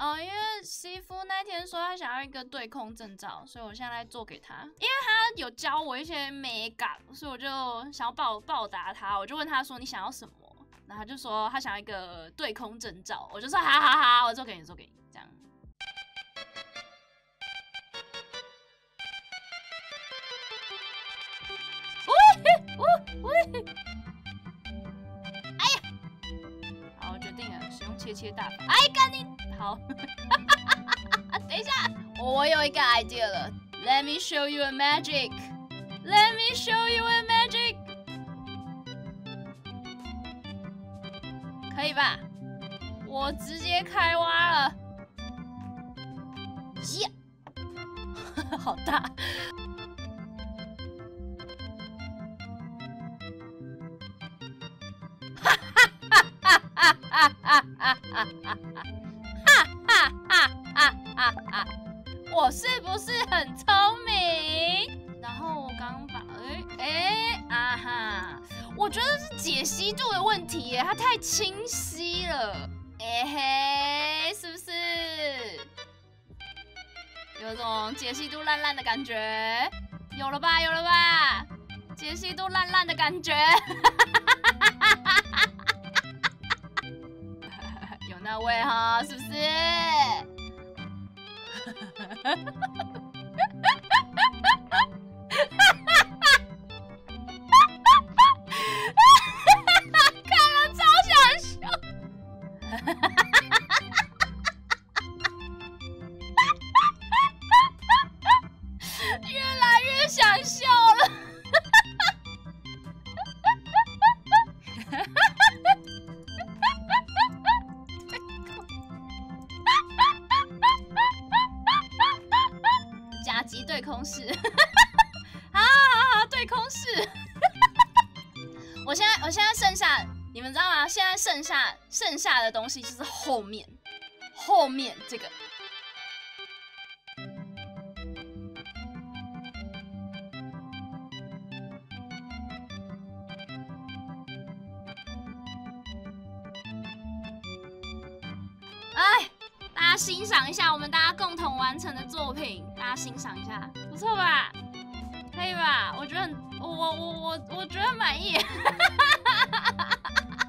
哦，因为西夫那天说他想要一个对空证照，所以我现在在做给他。因为他有教我一些美感，所以我就想要报答他。我就问他说你想要什么，然后他就说他想要一个对空证照，我就说好好好，我做给你，做给你，这样。喂！哎呀！好，我决定了，使用切大法。哎，干你！好，等一下，我有一个 idea 了。Let me show you a magic. Let me show you a magic. 可以吧？我直接开挖了。耶！好大。我是不是很聪明？然后我刚把啊哈，我觉得是解析度的问题耶，它太清晰了，嘿，是不是？有种解析度烂的感觉，有了吧？有了吧？解析度烂的感觉。有那位哈，是不是？看了超想笑。越来越想笑了。甲级对空式，好，对空式。我现在剩下，你们知道吗？现在剩下的东西就是后面这个。哎，大家欣赏一下我们大家共同完成的作品，大家欣赏一下，不错吧？可以吧？我觉得我觉得满意。